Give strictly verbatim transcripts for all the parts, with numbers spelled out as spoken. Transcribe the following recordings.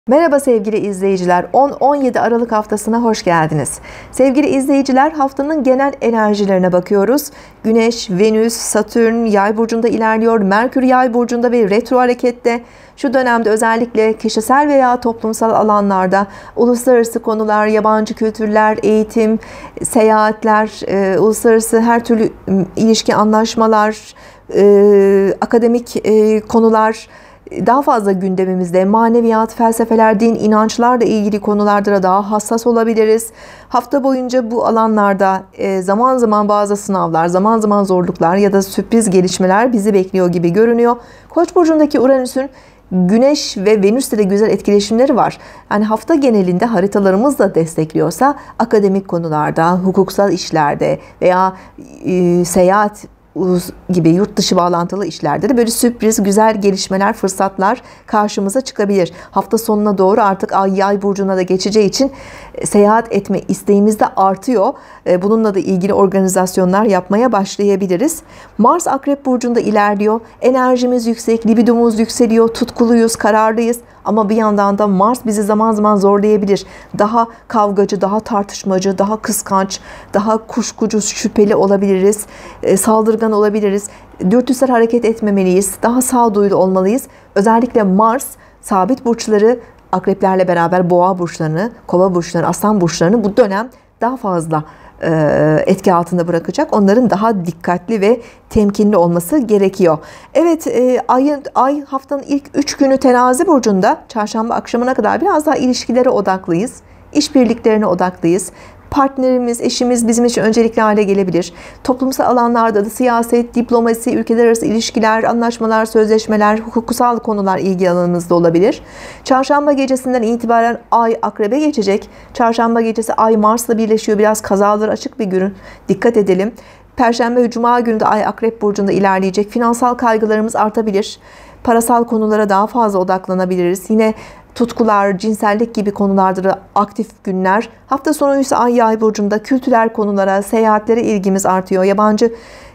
Merhaba sevgili izleyiciler, on on yedi Aralık haftasına hoş geldiniz. Sevgili izleyiciler, haftanın genel enerjilerine bakıyoruz. Güneş, Venüs, Satürn Yay burcunda ilerliyor. Merkür Yay burcunda ve retro harekette. Şu dönemde özellikle kişisel veya toplumsal alanlarda uluslararası konular, yabancı kültürler, eğitim, seyahatler, e, uluslararası her türlü ilişki, anlaşmalar, e, akademik e, konular daha fazla gündemimizde. Maneviyat, felsefeler, din, inançlarla ilgili konularda daha hassas olabiliriz. Hafta boyunca bu alanlarda zaman zaman bazı sınavlar, zaman zaman zorluklar ya da sürpriz gelişmeler bizi bekliyor gibi görünüyor. Koç burcundaki Uranüs'ün Güneş ve Venüs'te de güzel etkileşimleri var. Yani hafta genelinde haritalarımız da destekliyorsa akademik konularda, hukuksal işlerde veya e, seyahat gibi yurt dışı bağlantılı işlerde de böyle sürpriz, güzel gelişmeler, fırsatlar karşımıza çıkabilir. Hafta sonuna doğru artık Ay Yay burcuna da geçeceği için seyahat etme isteğimiz de artıyor. Bununla da ilgili organizasyonlar yapmaya başlayabiliriz. Mars Akrep burcunda ilerliyor. Enerjimiz yüksek, libidomuz yükseliyor, tutkuluyuz, kararlıyız. Ama bir yandan da Mars bizi zaman zaman zorlayabilir. Daha kavgacı, daha tartışmacı, daha kıskanç, daha kuşkucu, şüpheli olabiliriz. E, saldırgan olabiliriz. Dürtüsel hareket etmemeliyiz. Daha sağduyulu olmalıyız. Özellikle Mars sabit burçları, akreplerle beraber boğa burçlarını, kova burçlarını, aslan burçlarını bu dönem daha fazla etki altında bırakacak. Onların daha dikkatli ve temkinli olması gerekiyor. Evet, ay, ay haftanın ilk üç günü Terazi burcunda, çarşamba akşamına kadar biraz daha ilişkilere odaklıyız. İşbirliklerine odaklıyız. Partnerimiz, eşimiz bizim için öncelikli hale gelebilir. Toplumsal alanlarda da siyaset, diplomasi, ülkeler arası ilişkiler, anlaşmalar, sözleşmeler, hukuksal konular ilgi alanımızda olabilir. Çarşamba gecesinden itibaren Ay Akrep'e geçecek. Çarşamba gecesi Ay Mars'la birleşiyor. Biraz kazaları açık bir gün. Dikkat edelim. Perşembe ve Cuma günü de Ay Akrep burcunda ilerleyecek. Finansal kaygılarımız artabilir. Parasal konulara daha fazla odaklanabiliriz. Yine tutkular, cinsellik gibi konularda da aktif günler. Hafta sonu ise Ay Yay burcunda kültürel konulara, seyahatlere ilgimiz artıyor. Yabancı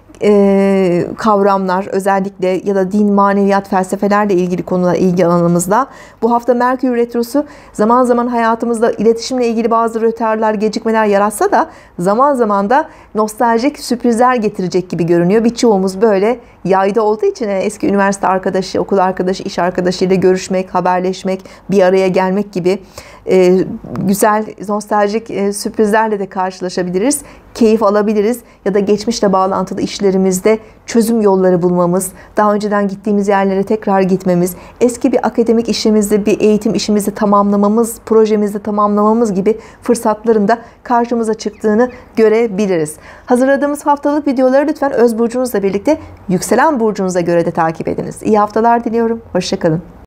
e, kavramlar özellikle ya da din, maneviyat, felsefelerle ilgili konular ilgi alanımızda. Bu hafta Merkür Retrosu zaman zaman hayatımızda iletişimle ilgili bazı rötarlar, gecikmeler yaratsa da zaman zaman da nostaljik sürprizler getirecek gibi görünüyor. Birçoğumuz böyle yayda olduğu için eski üniversite arkadaşı, okul arkadaşı, iş arkadaşıyla görüşmek, haberleşmek, bir araya gelmek gibi e, güzel, nostaljik e, sürprizlerle de karşılaşabiliriz. Keyif alabiliriz ya da geçmişle bağlantılı işlerimizde çözüm yolları bulmamız, daha önceden gittiğimiz yerlere tekrar gitmemiz, eski bir akademik işimizde, bir eğitim işimizi tamamlamamız, projemizi tamamlamamız gibi fırsatların da karşımıza çıktığını görebiliriz. Hazırladığımız haftalık videoları lütfen öz burcunuzla birlikte yükselen burcunuza göre de takip ediniz. İyi haftalar diliyorum. Hoşça kalın.